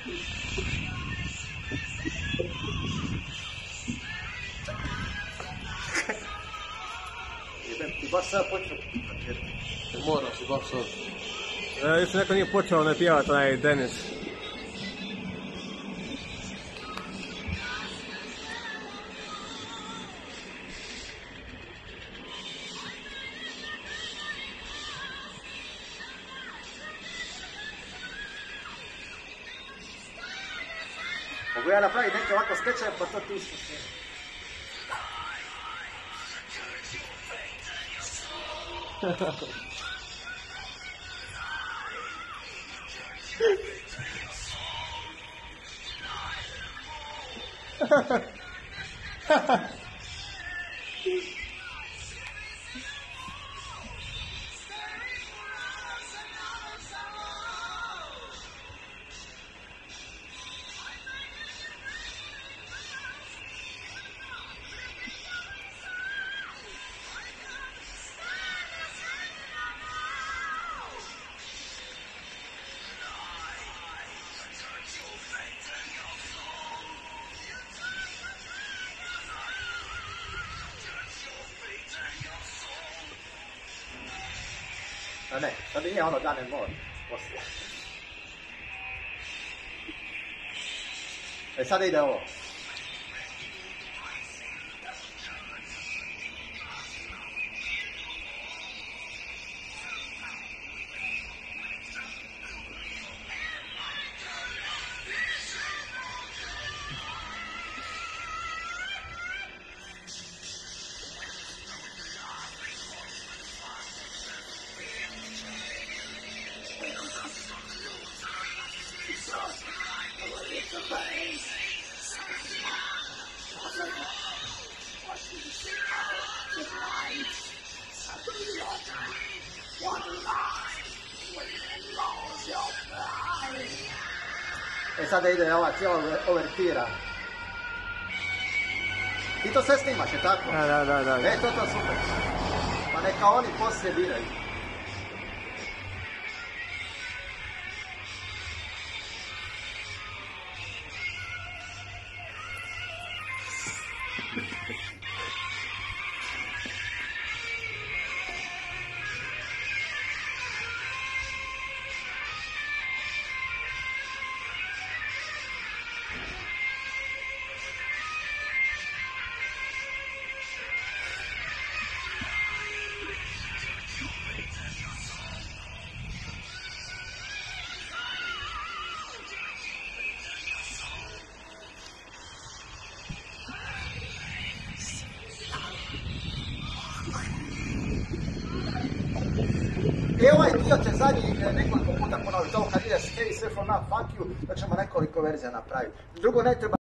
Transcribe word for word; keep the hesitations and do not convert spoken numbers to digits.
Jebem ti baš sada počeo. Moram si baš sad. Još neko nije počeo ne pjevati onaj Denis. Mogu ja napraviti neke ovako skečeve, pa to ti isto sve. A ne, sad nije ono dane mor, poslije. E sada ide ovo. E sada ide ova cijela overtira. Ti to sve snimaš, je tako? Da, da, da, da. E, to to super. Pa neka oni poslije biraju. I ovaj dio će zadnji nekoliko puta ponoviti, ovo kad ide Sinful Nun, fuck you, da ćemo nekoliko verzija napraviti. Drugo ne treba